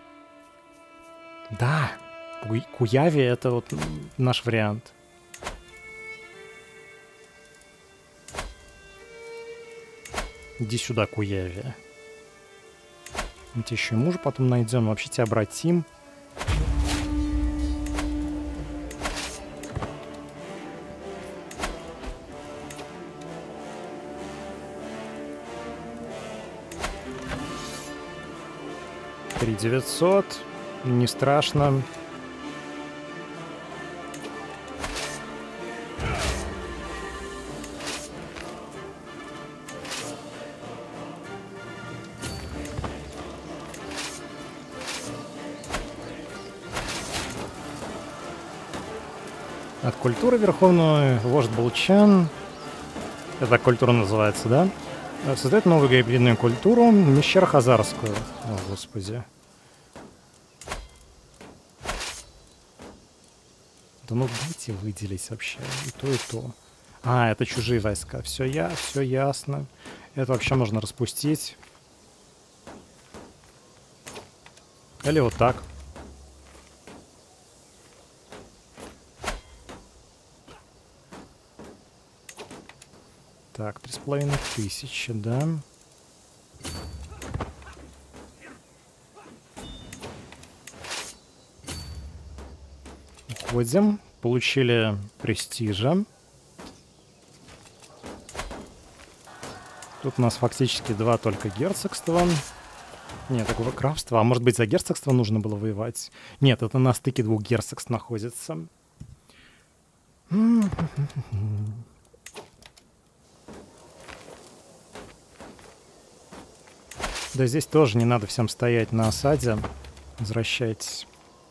Да. Куявия — это вот наш вариант. Иди сюда, Куявия. Мы тебе еще и мужа потом найдем. Вообще тебя обратим. $3900. Не страшно. От культуры верховного вождь Булчан, это культура называется, да? Создает новую гибридную культуру, Мещер Хазарскую. О, господи. Да ну дайте выделить вообще и то, и то. А, это чужие войска. Все ясно. Это вообще можно распустить. Или вот так. Так, 3500, да. Уходим. Получили престижа. Тут у нас фактически 2 только герцогства. Нет, такого графства. А может быть, за герцогство нужно было воевать? Нет, это на стыке 2 герцогств находится. Да здесь тоже не надо всем стоять на осаде. Возвращайтесь.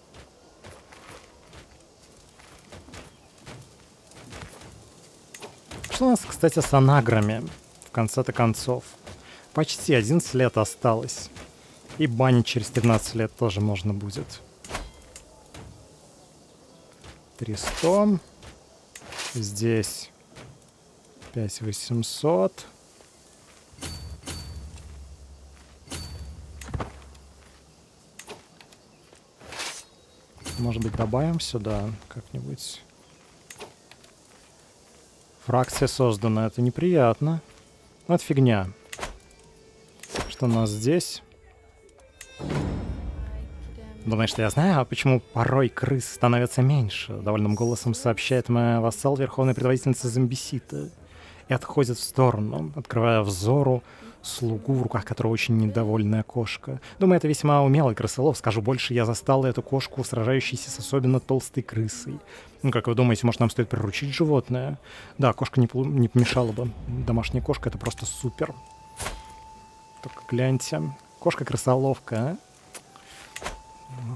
Что у нас, кстати, с анаграми? В конце-то концов. Почти 11 лет осталось. И банить через 13 лет тоже можно будет. 300. Здесь 5800. Может быть, добавим сюда как-нибудь. Фракция создана. Это неприятно. Ну, это фигня. Что у нас здесь? Думаешь, что я знаю, почему порой крыс становятся меньше? Довольным голосом сообщает моя вассал, верховная предводительница Зомбисита. И отходит в сторону, открывая взору слугу, в руках которого очень недовольная кошка. Думаю, это весьма умелый крысолов. Скажу больше, я застал эту кошку, сражающейся с особенно толстой крысой. Ну, как вы думаете, может, нам стоит приручить животное? Да, кошка не помешала бы. Домашняя кошка — это просто супер. Только гляньте. Кошка-крысоловка, а? Вот.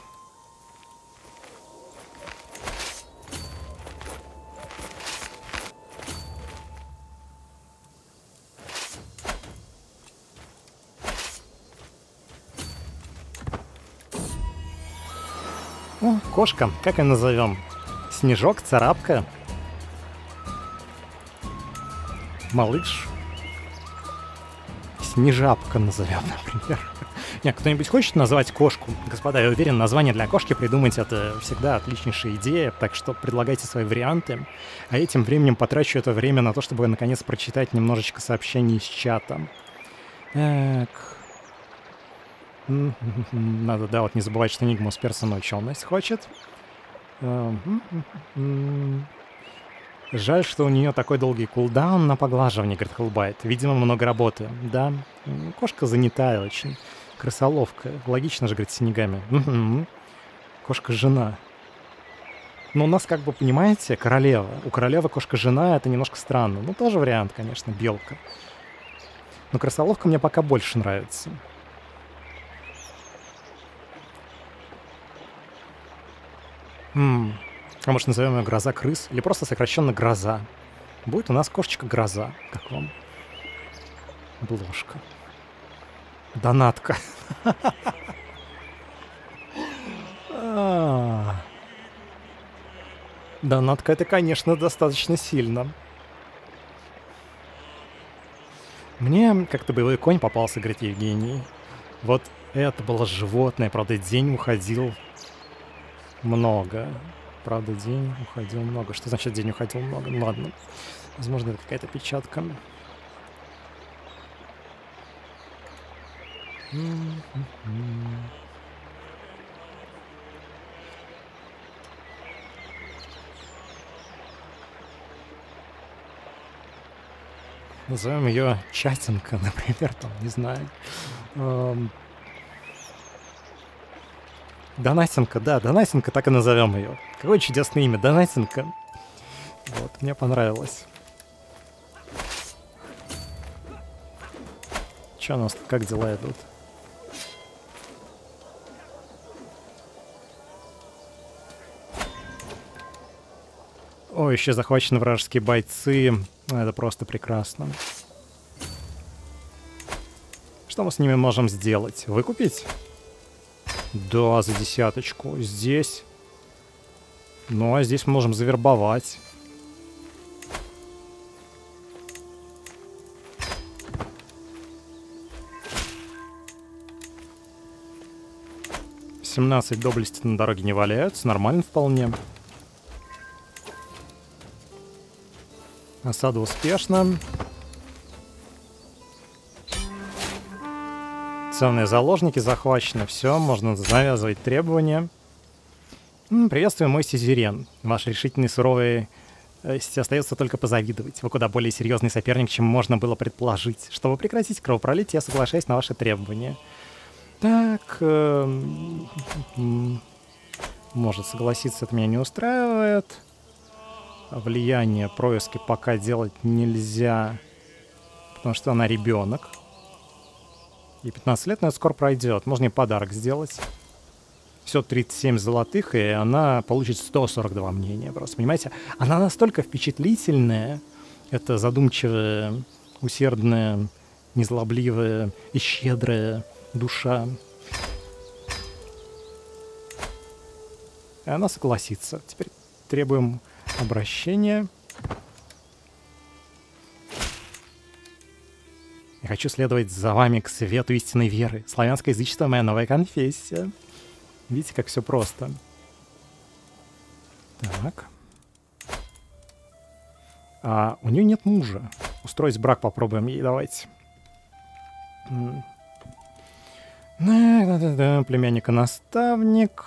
О, кошка, как ее назовем? Снежок, царапка? Малыш? Снежапка назовем, например. Нет, кто-нибудь хочет назвать кошку? Господа, я уверен, название для кошки придумать — это всегда отличнейшая идея, так что предлагайте свои варианты. А этим временем потрачу это время на то, чтобы наконец прочитать немножечко сообщений из чата. Так. Надо, да, вот не забывать, что Enigma с персоной челность хочет. Жаль, что у нее такой долгий кулдаун на поглаживание, говорит Хеллбайт. Видимо, много работы. Да, кошка занятая очень. Крысоловка. Логично же, говорит, Синегами. Кошка-жена. Но у нас, как бы, понимаете, королева. У королевы кошка-жена — это немножко странно. Ну, тоже вариант, конечно, белка. Но крысоловка мне пока больше нравится. А может, назовем ее Гроза крыс? Или просто сокращенно Гроза? Будет у нас кошечка Гроза. Как вам? Бложка. Донатка. Донатка это, конечно, достаточно сильно. Мне как-то боевой конь попался, говорит Евгений. Вот это было животное, правда, день уходил много. Правда, день уходил много. Что значит день уходил много? Ну ладно. Возможно, это какая-то печатка. Назовем ее Чатинка, например, там, не знаю. Донатинка, да, Донатинка, так и назовем ее. Какое чудесное имя, Донатинка. Вот, мне понравилось. Че у нас тут, как дела идут? О, еще захвачены вражеские бойцы. Это просто прекрасно. Что мы с ними можем сделать? Выкупить? Да, за 10. Здесь. Ну, а здесь мы можем завербовать. «17 доблести на дороге не валяются». Нормально вполне. Осада успешна. Ценные заложники захвачены. Все, можно навязывать требования. Приветствую, мой сюзерен. Ваш решительный, суровый... Остается только позавидовать. Вы куда более серьезный соперник, чем можно было предположить. Чтобы прекратить кровопролитие, я соглашаюсь на ваши требования. Так... может согласиться, это меня не устраивает. Влияние, происки пока делать нельзя, потому что она ребенок. И 15 лет, но это скоро пройдет. Можно ей подарок сделать. Все 37 золотых, и она получит 142 мнения. Просто, понимаете, она настолько впечатлительная. Это задумчивая, усердная, незлобливая и щедрая душа. И она согласится. Теперь требуем обращения. Я хочу следовать за вами к свету истинной веры. Славянское язычество — моя новая конфессия. Видите, как все просто. Так. А у нее нет мужа. Устроить брак попробуем ей, давайте. Да-да-да, племянника-наставник.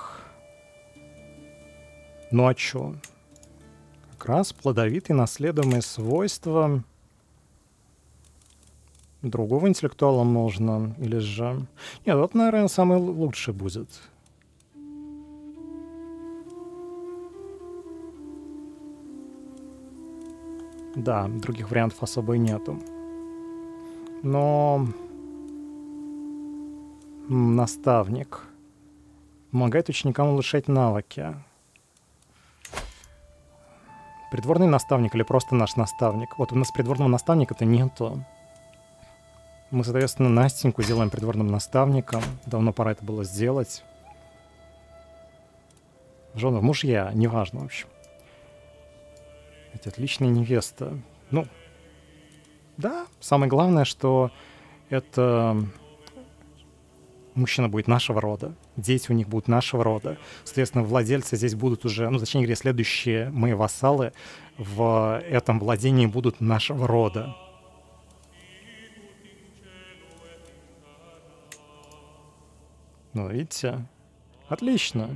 Ну а чё? Как раз плодовитые наследуемые свойства другого интеллектуала можно. Или же... Нет, вот, наверное, самый лучший будет. Да, других вариантов особо и нету. Но... наставник. Помогает ученикам улучшать навыки. Придворный наставник или просто наш наставник? Вот у нас придворного наставника-то нету. Мы, соответственно, Настеньку делаем придворным наставником. Давно пора это было сделать. Жены, мужья, неважно, в общем. Это отличная невеста. Ну, да, самое главное, что это мужчина будет нашего рода. Дети у них будут нашего рода. Соответственно, владельцы здесь будут уже, ну, точнее говоря, следующие мои вассалы в этом владении будут нашего рода. Ну, видите? Отлично.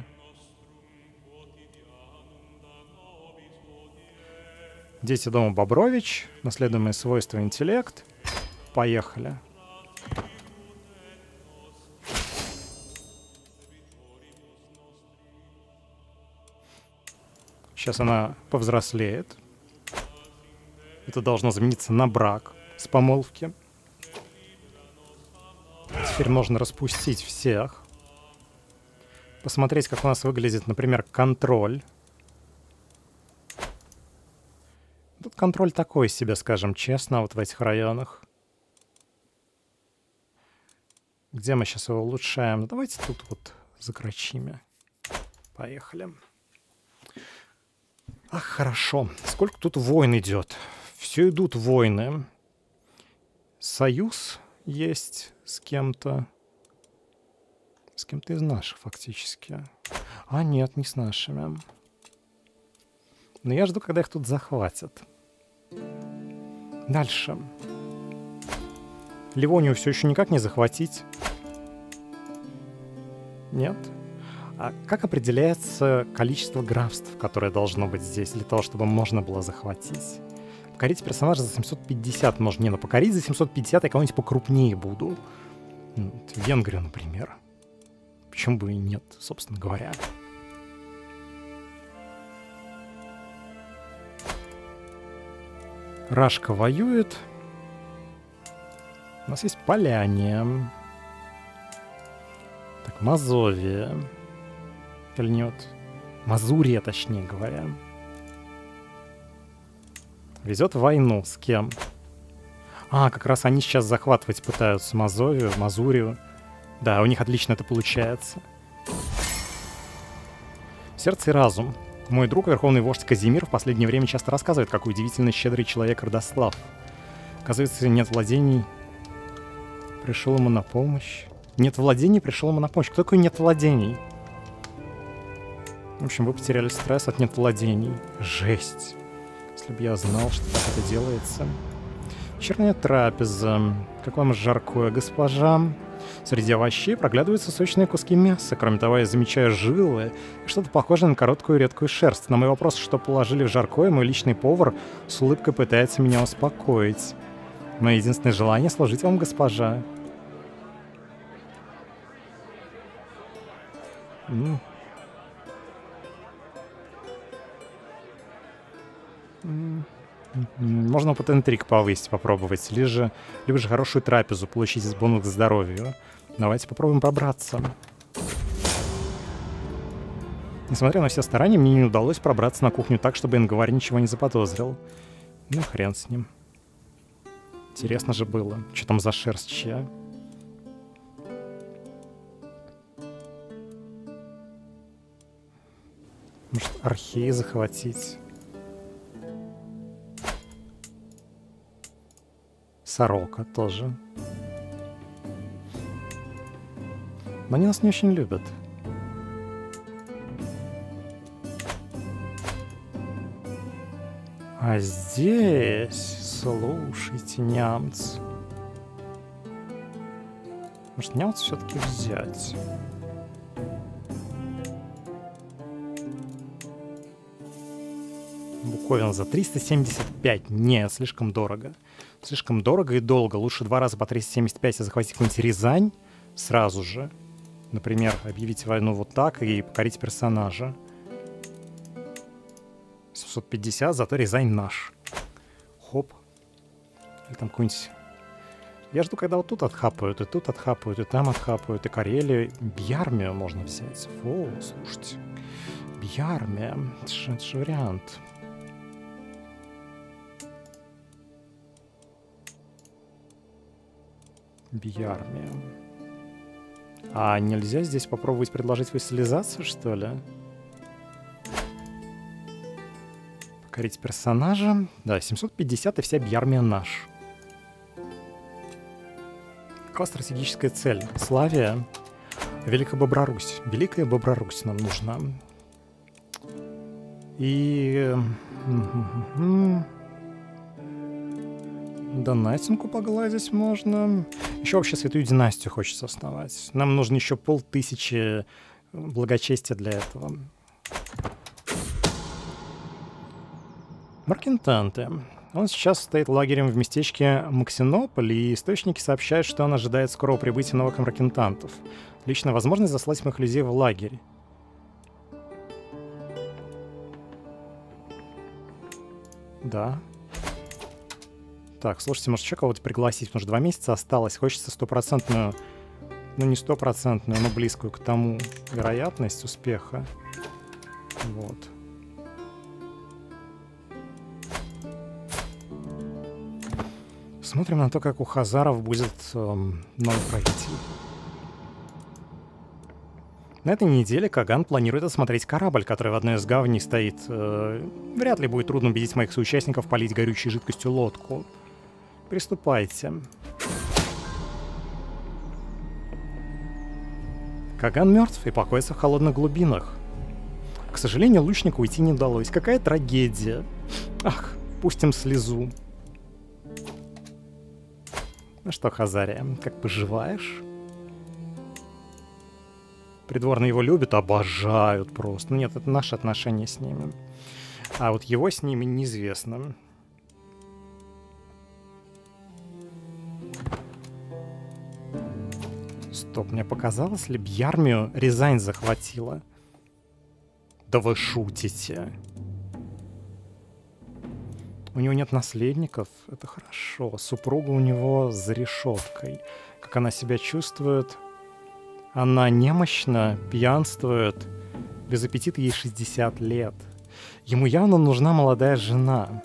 Дети дома Бобрович, наследуемые свойства интеллект. Поехали. Сейчас она повзрослеет. Это должно замениться на брак с помолвки. Теперь можно распустить всех. Посмотреть, как у нас выглядит, например, контроль. Тут контроль такой себе, скажем честно, вот в этих районах. Где мы сейчас его улучшаем? Давайте тут вот закрочим. Поехали. Ах, хорошо. Сколько тут войн идет? Все идут войны. Союз есть с кем-то. С кем-то из наших, фактически. А нет, не с нашими. Но я жду, когда их тут захватят. Дальше. Ливонию все еще никак не захватить. Нет. А как определяется количество графств, которое должно быть здесь, для того, чтобы можно было захватить? Покорить персонажа за 750 можно. Не, но покорить за 750 я кого-нибудь покрупнее буду. Вот, Венгрию, например. Почему бы и нет, собственно говоря. Рашка воюет. У нас есть Поляне. Так, Мазовия. Или нет? Мазурия, точнее говоря. Везет войну. С кем? А, как раз они сейчас захватывать пытаются Мазовию, Мазурию. Да, у них отлично это получается. Сердце и разум. Мой друг, верховный вождь Казимир, в последнее время часто рассказывает, какой удивительно щедрый человек Родослав. Оказывается, нет владений. Пришел ему на помощь. Нет владений, пришел ему на помощь. Кто такой нет владений? В общем, вы потеряли стресс от нет владений. Жесть. Если бы я знал, что так это делается. Вечерняя трапеза. Как вам жаркое, госпожа? Среди овощей проглядываются сочные куски мяса. Кроме того, я замечаю жилы и что-то похожее на короткую редкую шерсть. На мой вопрос, что положили в жаркое, мой личный повар с улыбкой пытается меня успокоить. Мое единственное желание — служить вам, госпожа. Можно опыт интриг повысить, попробовать. Либо же хорошую трапезу получить из бонус к здоровью. Давайте попробуем пробраться. Несмотря на все старания, мне не удалось пробраться на кухню так, чтобы Ингвар ничего не заподозрил. Ну, хрен с ним. Интересно же было. Что там за шерсть чья? Может, археи захватить? Сорока тоже. Но они нас не очень любят. А здесь, слушайте, нямцы. Может, нямцы все-таки взять? Буковина за 375. Нет, слишком дорого. Слишком дорого и долго. Лучше 2 раза по 375 и захватить какую-нибудь Рязань сразу же. Например, объявить войну вот так и покорить персонажа. 750, зато Рязань наш. Хоп. Или там какой-нибудь... Я жду, когда вот тут отхапают, и тут отхапают, и там отхапают, и Карелию. Бьярмию можно взять. О, слушайте. Бьярмия. Это же вариант. Бьярмия. А нельзя здесь попробовать предложить вассализацию, что ли? Покорить персонажа. Да, 750 и вся Бьярмия наш. Какая стратегическая цель? Славия. Великая Боброрусь. Великая Боброрусь нам нужна. И... Донатинку погладить можно. Еще вообще Святую Династию хочется основать. Нам нужно еще 500 благочестия для этого. Маркентанте. Он сейчас стоит лагерем в местечке Максинополь, и источники сообщают, что он ожидает скорого прибытия новых маркентантов. Личная возможность заслать моих людей в лагерь. Да. Так, слушайте, может еще кого-то пригласить, потому что 2 месяца осталось. Хочется стопроцентную, ну не стопроцентную, но близкую к тому вероятность успеха. Вот. Смотрим на то, как у хазаров будет новый правитель. На этой неделе Каган планирует осмотреть корабль, который в одной из гаваней стоит. Вряд ли будет трудно убедить моих соучастников полить горючей жидкостью лодку. Приступайте. Каган мертв и покоится в холодных глубинах. К сожалению, лучнику уйти не удалось. Какая трагедия. Ах, пустим слезу. Ну что, Хазария, как поживаешь? Придворные его любят, обожают просто. Ну нет, это наши отношения с ними. А вот его с ними неизвестно. Стоп, мне показалось ли, Бьярмию Рязань захватила? Да вы шутите. У него нет наследников, это хорошо. Супруга у него за решеткой. Как она себя чувствует? Она немощна, пьянствует. Без аппетита ей 60 лет. Ему явно нужна молодая жена.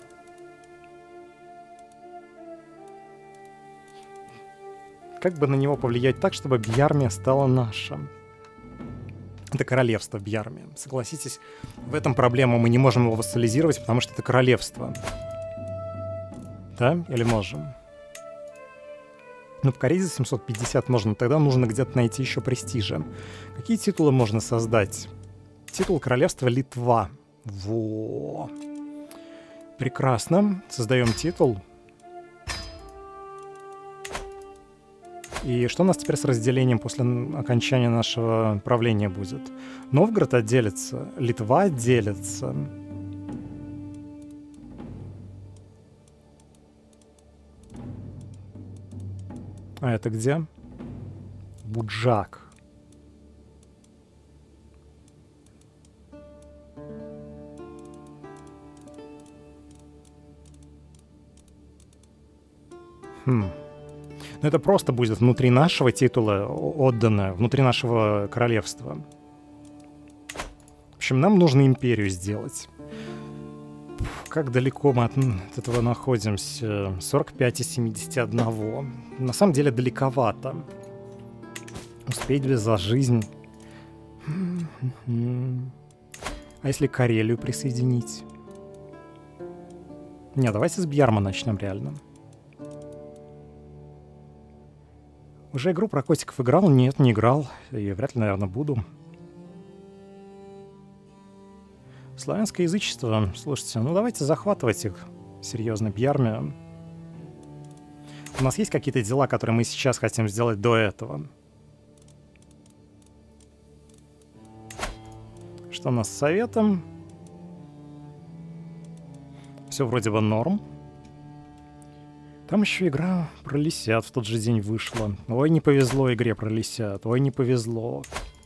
Как бы на него повлиять так, чтобы Бьярмия стала нашим? Это королевство Бьярмия. Согласитесь, в этом проблема. Мы не можем его вассализировать, потому что это королевство. Да? Или можем? Ну, покорить за 750 можно, тогда нужно где-то найти еще престижа. Какие титулы можно создать? Титул королевства Литва. Во. Прекрасно. Создаем титул. И что у нас теперь с разделением после окончания нашего правления будет? Новгород отделится, Литва отделится. А это где? Буджак. Ну, это просто будет внутри нашего титула отдано, внутри нашего королевства. В общем, нам нужно империю сделать. Как далеко мы от этого находимся? 45 из 71. На самом деле далековато. Успеть бы за жизнь. А если Карелию присоединить? Не, давайте с Бьярма начнем реально. Уже игру про котиков играл? Нет, не играл. И вряд ли, наверное, буду. Славянское язычество. Слушайте, ну давайте захватывать их. Серьезно, Бьярмию. У нас есть какие-то дела, которые мы сейчас хотим сделать до этого? Что у нас с советом? Все вроде бы норм. Там еще игра про лисят в тот же день вышла. Ой, не повезло игре про лисят. Ой, не повезло.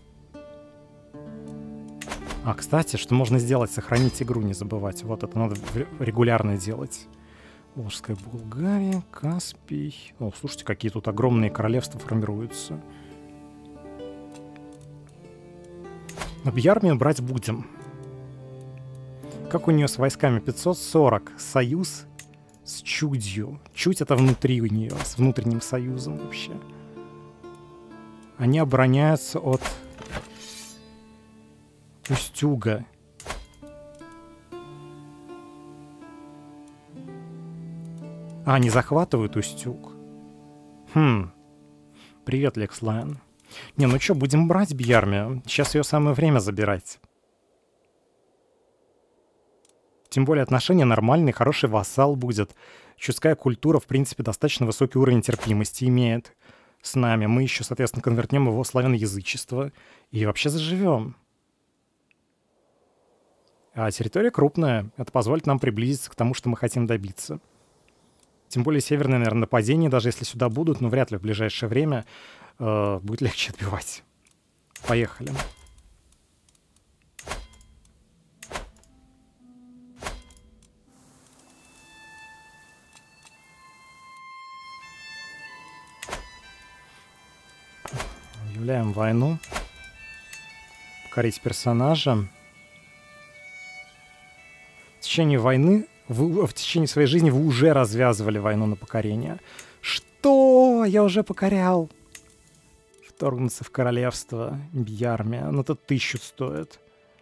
А, кстати, что можно сделать? Сохранить игру, не забывать. Вот это надо регулярно делать. Волжская Булгария, Каспий. О, слушайте, какие тут огромные королевства формируются. Но Бьярмию брать будем. Как у нее с войсками? 540. Союз с Чудью. Чуть это внутри у нее, с внутренним союзом вообще. Они обороняются от Устюга. А, они захватывают Устюг. Привет, Лекслайн. Не, ну что, будем брать Бьярмию? Сейчас ее самое время забирать. Тем более отношения нормальные, хороший вассал будет. Чудская культура, в принципе, достаточно высокий уровень терпимости имеет с нами. Мы еще, соответственно, конвертнем его в славяноязычество и вообще заживем. А территория крупная. Это позволит нам приблизиться к тому, что мы хотим добиться. Тем более северное, наверное, нападение, даже если сюда будут, но вряд ли в ближайшее время будет легче отбивать. Поехали. Объявляем войну. Покорить персонажа. В течение войны, в течение своей жизни вы уже развязывали войну на покорение. Что? Я уже покорял. Вторгнуться в королевство Бьярмия. Ну, это 1000 стоит.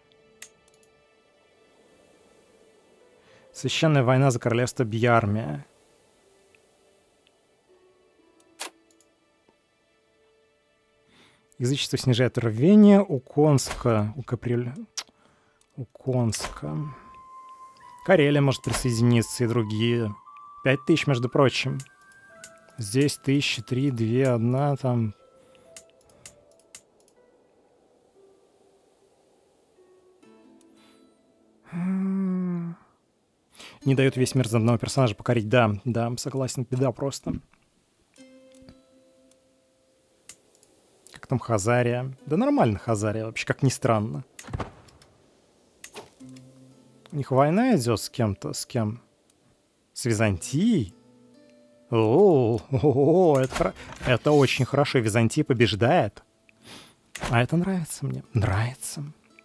Священная война за королевство Бьярмия. Язычество снижает рвение. У Конска. У Конска. Карелия может присоединиться и другие. 5000, между прочим. Здесь 1000, 3, 2, 1, там... Не дает весь мир за одного персонажа покорить. Да, да, согласен, беда просто. Как там Хазария? Да нормально Хазария, вообще, как ни странно. У них война идет с кем-то, с кем? С Византией? Это очень хорошо. Византия побеждает. А это нравится мне. Нравится.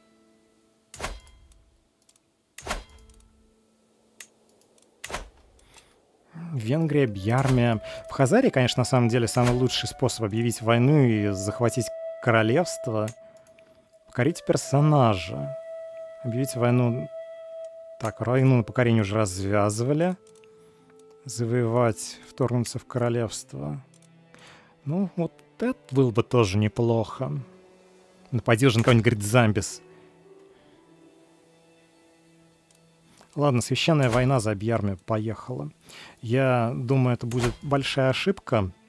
Венгрия, Бьярмия. В Хазарии, конечно, на самом деле самый лучший способ объявить войну и захватить королевство. Покорить персонажа. Объявить войну... Так, войну на покорение уже развязывали. Завоевать, вторгнуться в королевство. Ну, вот это было бы тоже неплохо. Напади уже на кого-нибудь, говорит, Замбис. Ладно, священная война за Бьярмию поехала. Я думаю, это будет большая ошибка